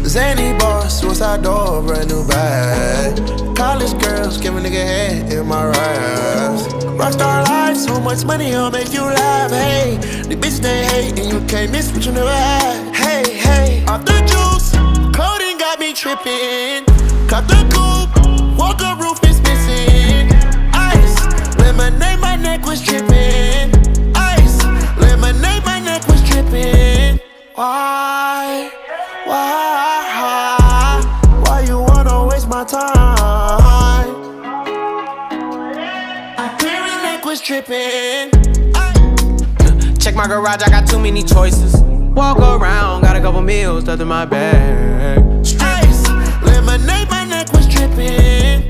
Zany boss, suicide door, brand new bag. College girls, give a nigga head in my raps. Rockstar life, so much money, I'll make you laugh. Hey, the bitch they hate, and you can't miss what you never had. Hey, hey, off the juice, clothing got me tripping. Cut the coupe, walker roof is missing. Ice, lemonade, my neck was dripping. Ice, lemonade, my neck was dripping. Why you wanna waste my time? My parent neck was dripping. Check my garage, I got too many choices. Walk around, got a couple meals stuffed in my bag. Ice, lemonade, my neck was dripping.